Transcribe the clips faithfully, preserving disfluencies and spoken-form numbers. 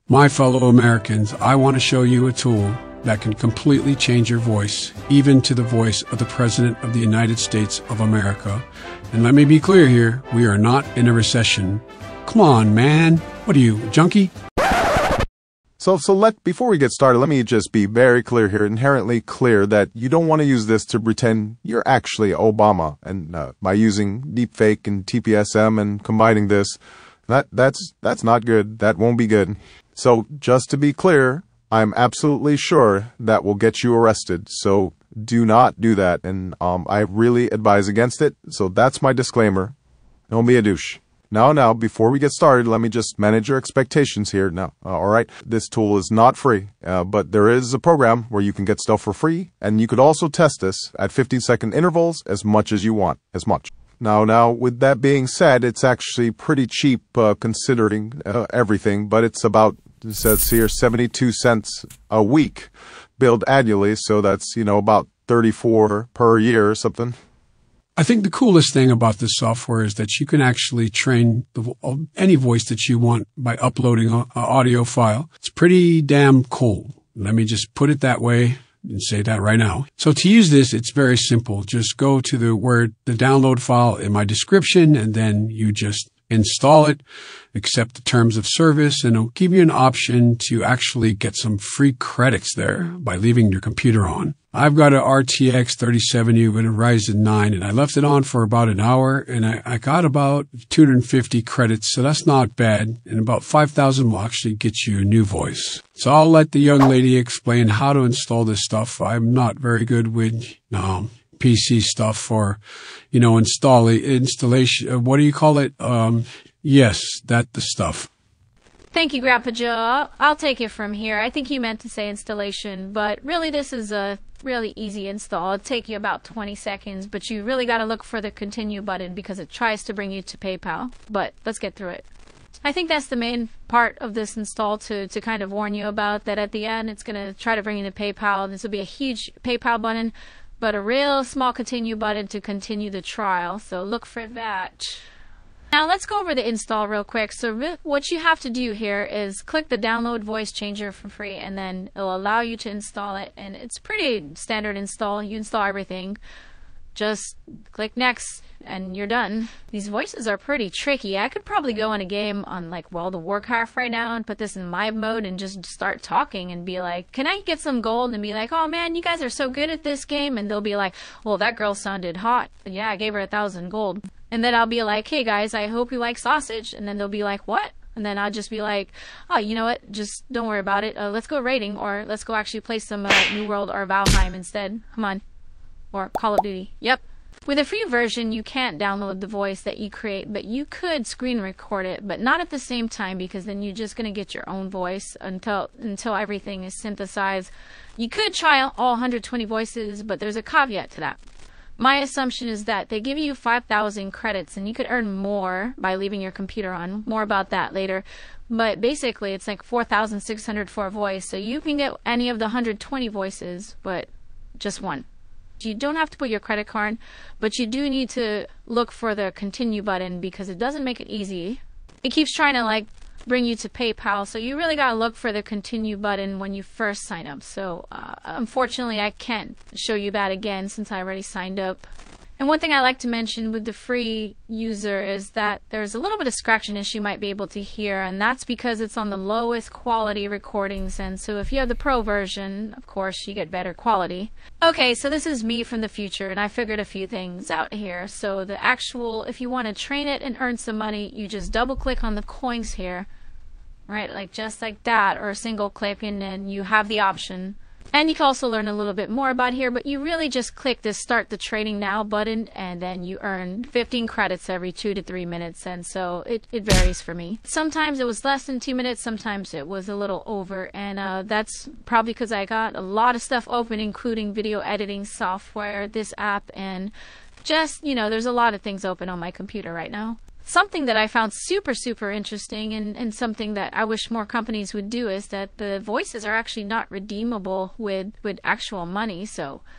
My fellow Americans, I want to show you a tool that can completely change your voice, even to the voice of the President of the United States of America. And let me be clear here, we are not in a recession. Come on, man. What are you, a junkie? So, so let, before we get started, let me just be very clear here, inherently clear, that you don't want to use this to pretend you're actually Obama. And uh, by using DeepFake and T P S M and combining this, that that's that's not good. That won't be good. So, just to be clear, I'm absolutely sure that will get you arrested. So, do not do that. And um, I really advise against it. So, that's my disclaimer. Don't be a douche. Now, now, before we get started, let me just manage your expectations here. Now, uh, all right, this tool is not free, uh, but there is a program where you can get stuff for free, and you could also test this at fifteen second intervals as much as you want, as much. Now, now, with that being said, it's actually pretty cheap uh, considering uh, everything, but it's about, it says here, seventy-two cents a week, billed annually, so that's, you know, about thirty-four per year or something. I think the coolest thing about this software is that you can actually train the, any voice that you want by uploading an audio file. It's pretty damn cool. Let me just put it that way and say that right now. So to use this, it's very simple. Just go to the word, the download file in my description, and then you just install it, accept the terms of service, and it'll give you an option to actually get some free credits there by leaving your computer on. I've got an R T X thirty seventy with a Ryzen nine, and I left it on for about an hour, and I, I got about two hundred fifty credits, so that's not bad, and about five thousand will actually get you a new voice. So I'll let the young lady explain how to install this stuff. I'm not very good with um, P C stuff for, you know, install installation. What do you call it? Um, yes, that the stuff. Thank you, Grandpa Joe. I'll take it from here. I think you meant to say installation, but really this is a really easy install. It'll take you about twenty seconds, but you really got to look for the continue button because it tries to bring you to PayPal. But let's get through it. I think that's the main part of this install to, to kind of warn you about, that at the end it's going to try to bring you to PayPal. This will be a huge PayPal button, but a real small continue button to continue the trial. So look for that. Now let's go over the install real quick. So what you have to do here is click the download voice changer for free, and then it'll allow you to install it. And it's pretty standard install. You install everything. Just click next and you're done. These voices are pretty tricky. I could probably go in a game on like World of Warcraft right now and put this in my mode and just start talking and be like, can I get some gold? And be like, oh man, you guys are so good at this game. And they'll be like, well, that girl sounded hot. Yeah, I gave her a thousand gold. And then I'll be like, hey guys, I hope you like sausage. And then they'll be like, what? And then I'll just be like, oh, you know what? Just don't worry about it. Uh, let's go raiding, or let's go actually play some uh, New World or Valheim instead. Come on. Or Call of Duty. Yep. With a free version, you can't download the voice that you create, but you could screen record it, but not at the same time, because then you're just going to get your own voice until until everything is synthesized. You could try all one hundred twenty voices, but there's a caveat to that. My assumption is that they give you five thousand credits, and you could earn more by leaving your computer on. More about that later. But basically, it's like four thousand six hundred for a voice, so you can get any of the one hundred twenty voices, but just one. You don't have to put your credit card, but you do need to look for the continue button because it doesn't make it easy. It keeps trying to like bring you to PayPal, so you really got to look for the continue button when you first sign up. So uh, unfortunately, I can't show you that again since I already signed up. And one thing I like to mention with the free user is that there's a little bit of scratchiness you might be able to hear, and that's because it's on the lowest quality recordings. And so if you have the pro version, of course, you get better quality. Okay, so this is me from the future, and I figured a few things out here. So the actual, if you want to train it and earn some money, you just double click on the coins here, right, like just like that, or a single click, and then you have the option. And you can also learn a little bit more about here, but you really just click this Start the Trading Now button, and then you earn fifteen credits every two to three minutes, and so it, it varies for me. Sometimes it was less than two minutes, sometimes it was a little over, and uh, that's probably because I got a lot of stuff open, including video editing software, this app, and just, you know, there's a lot of things open on my computer right now. Something that I found super, super interesting, and, and something that I wish more companies would do, is that the voices are actually not redeemable with, with actual money. So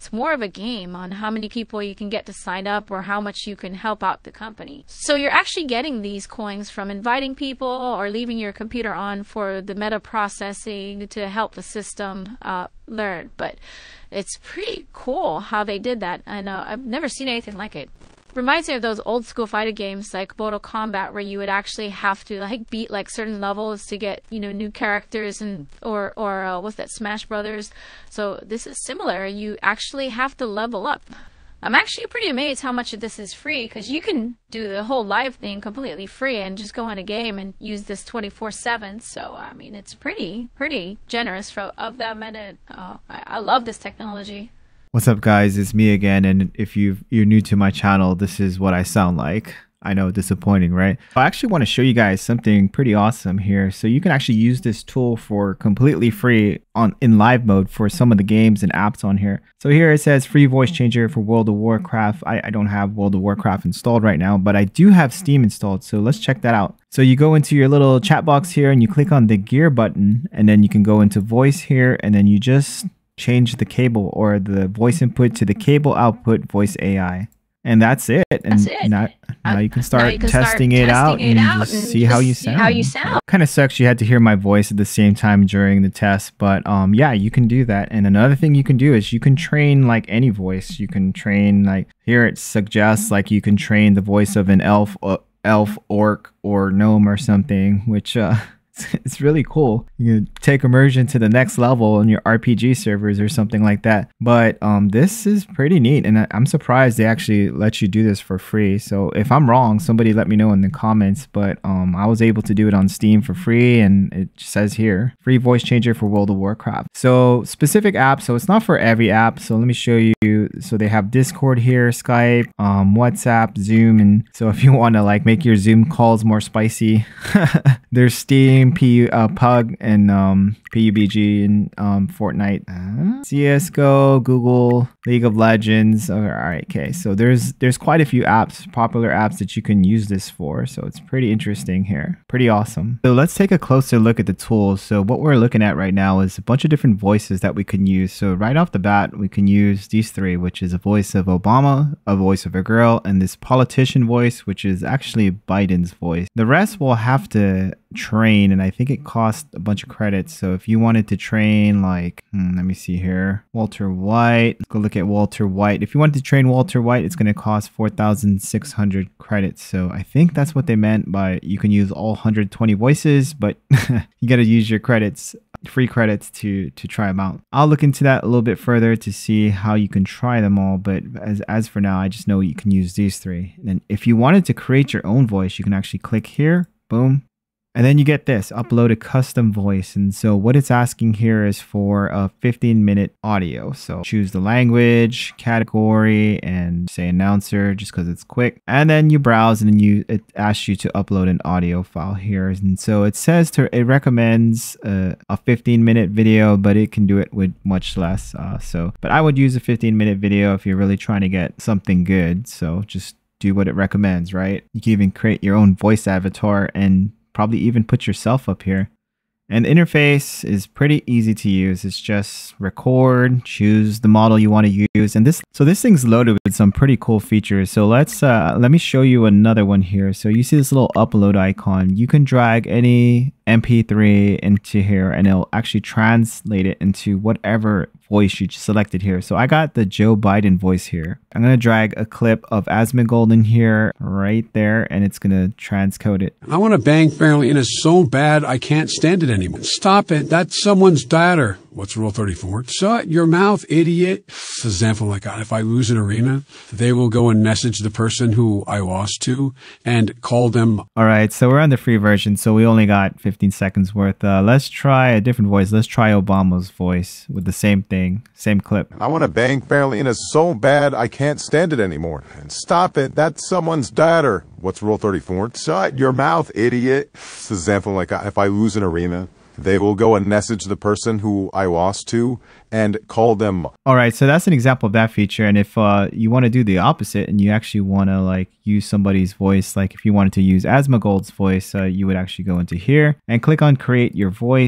It's more of a game on how many people you can get to sign up or how much you can help out the company. So you're actually getting these coins from inviting people or leaving your computer on for the meta processing to help the system uh, learn. But it's pretty cool how they did that, and uh, I've never seen anything like it. Reminds me of those old school fighting games like Mortal Kombat, where you would actually have to like beat like certain levels to get, you know, new characters, and or or uh, what's that, Smash Brothers. So this is similar. You actually have to level up. I'm actually pretty amazed how much of this is free, because you can do the whole live thing completely free and just go in a game and use this twenty-four seven. So I mean, it's pretty pretty generous for of them, and it, uh, I, I love this technology. What's up, guys? It's me again, and if you've, you're new to my channel, this is what I sound like. I know, disappointing, right? I actually want to show you guys something pretty awesome here. So you can actually use this tool for completely free on in live mode for some of the games and apps on here. So here it says free voice changer for World of Warcraft. I, I don't have World of Warcraft installed right now, but I do have Steam installed. So let's check that out. So you go into your little chat box here and you click on the gear button, and then you can go into voice here, and then you just change the cable or the voice input to the cable output voice A I. And that's it. And that's it. Now, now you can start you can testing start it out testing it and out just and see how just you see sound. how you sound. Kind of sucks you had to hear my voice at the same time during the test, but um, yeah, you can do that. And another thing you can do is you can train like any voice. You can train like, here it suggests like you can train the voice of an elf, uh, elf, orc, or gnome or something, which uh, it's really cool. You can take immersion to the next level in your R P G servers or something like that. But um, this is pretty neat, and I'm surprised they actually let you do this for free. So if I'm wrong, somebody let me know in the comments. But um, I was able to do it on Steam for free, and it says here, free voice changer for World of Warcraft. So specific apps, so it's not for every app. So let me show you. So they have Discord here, Skype, um, WhatsApp, Zoom, and so if you want to like make your Zoom calls more spicy, there's Steam, P, uh, Pug, and um, P U B G, and um, Fortnite, uh, C S G O, Google, League of Legends. All right, okay. So there's there's quite a few apps, popular apps that you can use this for. So it's pretty interesting here, pretty awesome. So let's take a closer look at the tools. So what we're looking at right now is a bunch of different voices that we can use. So right off the bat, we can use these three, which is a voice of Obama, a voice of a girl, and this politician voice, which is actually Biden's voice. The rest will have to train, and I think it costs a bunch of credits. So if you wanted to train like hmm, let me see here, Walter White, let's go look at Walter White. If you wanted to train Walter White, it's going to cost four thousand six hundred credits. So I think that's what they meant by you can use all one hundred twenty voices, but you got to use your credits, free credits, to to try them out. I'll look into that a little bit further to see how you can try them all, but as, as for now, I just know you can use these three. And then if you wanted to create your own voice, you can actually click here, boom. And then you get this, upload a custom voice. And so what it's asking here is for a fifteen minute audio. So choose the language, category, and say announcer, just because it's quick. And then you browse, and then you it asks you to upload an audio file here. And so it says to, it recommends uh, a fifteen minute video, but it can do it with much less. Uh, so, but I would use a fifteen minute video if you're really trying to get something good. So just do what it recommends, right? You can even create your own voice avatar and probably even put yourself up here. And the interface is pretty easy to use. It's just record, choose the model you want to use, and this so this thing's loaded with some pretty cool features. So let's uh let me show you another one here. So you see this little upload icon. You can drag any M P three into here, and it'll actually translate it into whatever voice you selected here. So I got the Joe Biden voice here. I'm going to drag a clip of Asmongold in here right there, and it's going to transcode it. I want to bang Fairly in it so bad I can't stand it anymore. Stop it. That's someone's daughter. What's rule thirty-four? Shut your mouth, idiot. For example, like if I lose an arena, they will go and message the person who I lost to and call them. All right, so we're on the free version, so we only got fifteen seconds worth. Uh, let's try a different voice. Let's try Obama's voice with the same thing, same clip. I want to bang Fairly in it so bad I can't stand it anymore. And stop it. That's someone's daughter. What's rule thirty-four? Shut your mouth, idiot. For example, like if I lose an arena, they will go and message the person who I lost to and call them. All right, so that's an example of that feature. And if uh, you want to do the opposite and you actually want to like use somebody's voice, like if you wanted to use Asmongold's voice, uh, you would actually go into here and click on create your voice.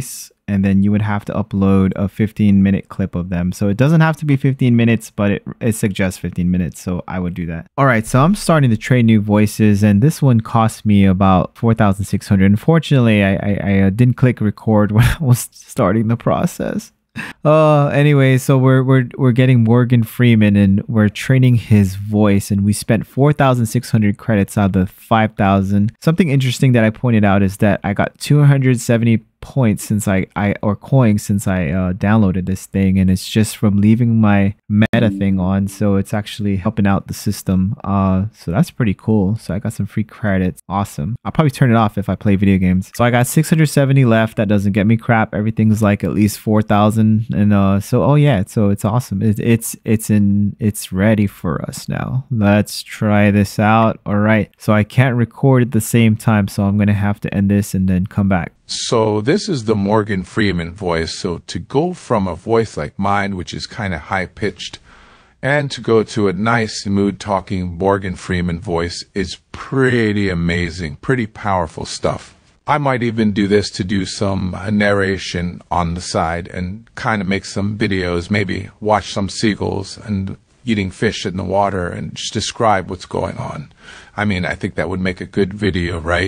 and then you would have to upload a fifteen minute clip of them. So it doesn't have to be fifteen minutes, but it, it suggests fifteen minutes. So I would do that. All right. So I'm starting to train new voices, and this one cost me about four thousand six hundred. Unfortunately, I, I, I uh, didn't click record when I was starting the process. Uh, anyway, so we're, we're, we're getting Morgan Freeman, and we're training his voice, and we spent four thousand six hundred credits out of the five thousand. Something interesting that I pointed out is that I got two hundred seventy points since I, I or coins since I uh, downloaded this thing, and it's just from leaving my meta thing on, so it's actually helping out the system. Uh, so that's pretty cool. So I got some free credits. Awesome. I'll probably turn it off if I play video games. So I got six hundred seventy left. That doesn't get me crap. Everything's like at least four thousand, and uh, so oh yeah, so it's awesome. It, it's it's in it's ready for us now. Let's try this out. All right. So I can't record at the same time, so I'm gonna have to end this and then come back. So this is the Morgan Freeman voice. So to go from a voice like mine, which is kind of high-pitched, and to go to a nice, smooth-talking Morgan Freeman voice is pretty amazing, pretty powerful stuff. I might even do this to do some narration on the side and kind of make some videos, maybe watch some seagulls and eating fish in the water and just describe what's going on. I mean, I think that would make a good video, right?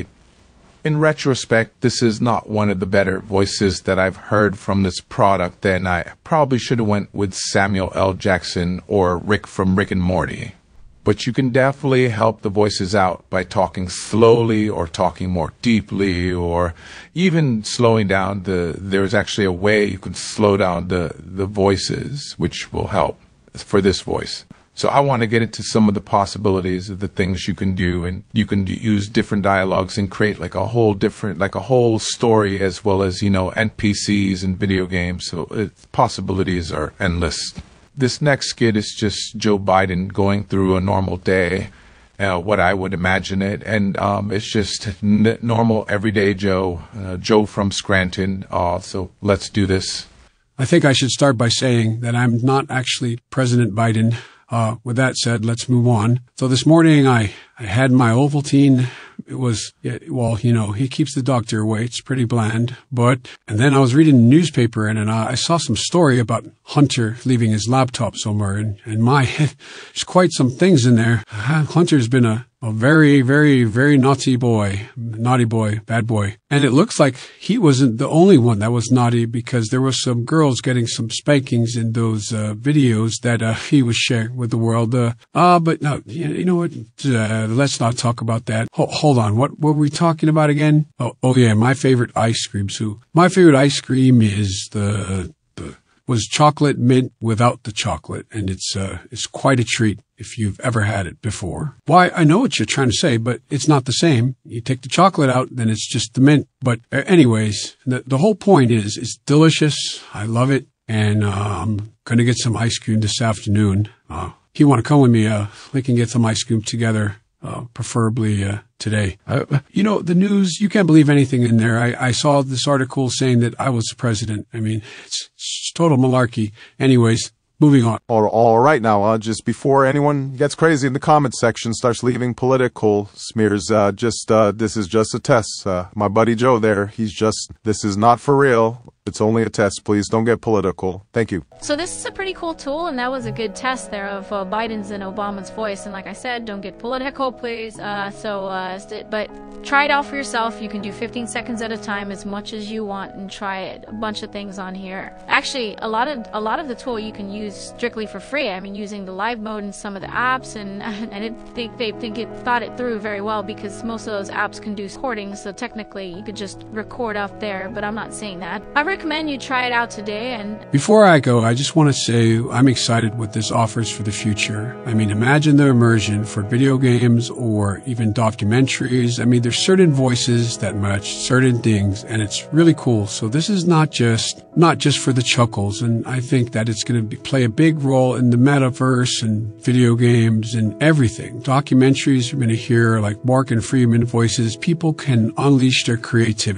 In retrospect, this is not one of the better voices that I've heard from this product, and I probably should have went with Samuel L. Jackson or Rick from Rick and Morty. But you can definitely help the voices out by talking slowly or talking more deeply, or even slowing down the, there's actually a way you can slow down the, the voices, which will help for this voice. So I want to get into some of the possibilities of the things you can do, and you can use different dialogues and create like a whole different, like a whole story, as well as, you know, N P Cs and video games. So it, possibilities are endless. This next skit is just Joe Biden going through a normal day, uh, what I would imagine it. And um, it's just n normal, everyday Joe, uh, Joe from Scranton. Uh, so let's do this. I think I should start by saying that I'm not actually President Biden. Uh, with that said, let's move on. So this morning I, I had my Ovaltine. It was, well, you know, he keeps the doctor away. It's pretty bland. But, and then I was reading the newspaper, and, and uh, I saw some story about Hunter leaving his laptop somewhere. And, and my, there's quite some things in there. Hunter's been a, a very, very, very naughty boy, naughty boy, bad boy. And it looks like he wasn't the only one that was naughty, because there was some girls getting some spankings in those uh, videos that uh, he was sharing with the world. Uh, uh but no, you, you know what? Uh, let's not talk about that. Ho hold on. What, what were we talking about again? Oh, oh yeah, my favorite ice cream. So my favorite ice cream is the, the, was chocolate mint without the chocolate. And it's, uh, it's quite a treat if you've ever had it before. Why, I know what you're trying to say, but it's not the same. You take the chocolate out, then it's just the mint. But uh, anyways, the, the whole point is, it's delicious. I love it. And, uh, I'm gonna get some ice cream this afternoon. Uh, if you want to come with me, uh, we can get some ice cream together, uh, preferably, uh, today. Uh, you know, the news, you can't believe anything in there. I, I saw this article saying that I was the president. I mean, it's, it's total malarkey. Anyways, moving on. All, all right now, uh, just before anyone gets crazy in the comments section, starts leaving political smears, uh, just, uh, this is just a test. Uh, my buddy Joe there, he's just, this is not for real. It's only a test. Please don't get political. Thank you. So this is a pretty cool tool, and that was a good test there of uh, Biden's and Obama's voice. And like I said, don't get political, please. Uh, so, uh, but try it out for yourself. You can do fifteen seconds at a time, as much as you want, and try it. A bunch of things on here. Actually, a lot of a lot of the tool you can use strictly for free. I mean, using the live mode in some of the apps, and I didn't think they think it thought it through very well, because most of those apps can do recording. So technically, you could just record up there. But I'm not saying that. I recommend you try it out today. And before I go, I just want to say I'm excited what this offers for the future. I mean, imagine the immersion for video games or even documentaries. I mean, there's certain voices that match certain things, and it's really cool. So this is not just not just for the chuckles, and I think that it's going to play a big role in the metaverse and video games and everything. Documentaries, you're going to hear like Morgan Freeman voices. People can unleash their creativity.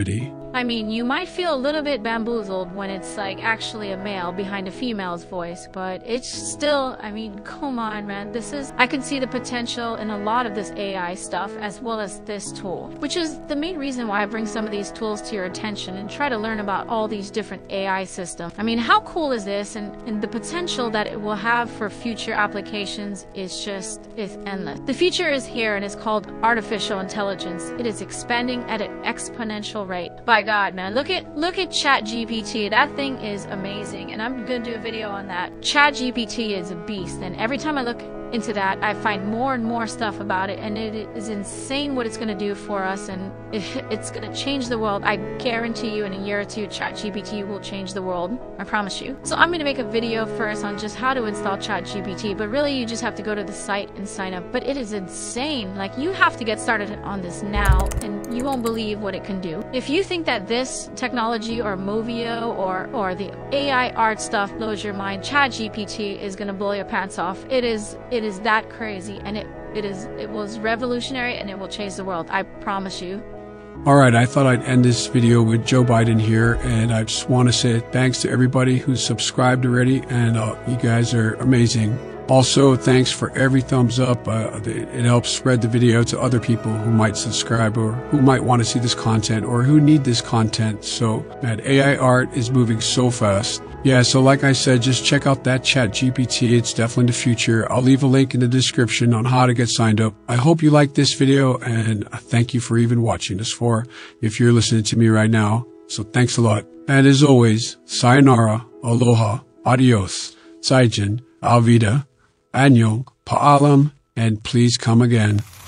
I mean, you might feel a little bit bamboozled when it's like actually a male behind a female's voice, but it's still, I mean, come on, man. This is, I can see the potential in a lot of this A I stuff as well as this tool, which is the main reason why I bring some of these tools to your attention and try to learn about all these different A I systems. I mean, how cool is this? And, and the potential that it will have for future applications is just, is endless. The future is here and it's called artificial intelligence. It is expanding at an exponential rate. By God, man, look at look at ChatGPT. That thing is amazing, and I'm gonna do a video on that. ChatGPT is a beast, and every time I look into that, I find more and more stuff about it, and it is insane what it's going to do for us, and it, it's going to change the world. I guarantee you in a year or two, ChatGPT will change the world. I promise you. So I'm going to make a video first on just how to install ChatGPT, but really you just have to go to the site and sign up. But it is insane. Like, you have to get started on this now, and you won't believe what it can do. If you think that this technology or Movio or, or the A I art stuff blows your mind, ChatGPT is going to blow your pants off. It is... It It is that crazy, and it, it is it was revolutionary, and it will change the world. I promise you. All right, I thought I'd end this video with Joe Biden here, and I just want to say thanks to everybody who's subscribed already, and uh, you guys are amazing. Also, thanks for every thumbs up. Uh, it helps spread the video to other people who might subscribe or who might want to see this content or who need this content. So, man, A I art is moving so fast. Yeah, so like I said, just check out that ChatGPT. It's definitely the future. I'll leave a link in the description on how to get signed up. I hope you liked this video, and thank you for even watching this for if you're listening to me right now. So thanks a lot. And as always, sayonara, aloha, adios, zaijin, alvida, annyeong, pa'alam, and please come again.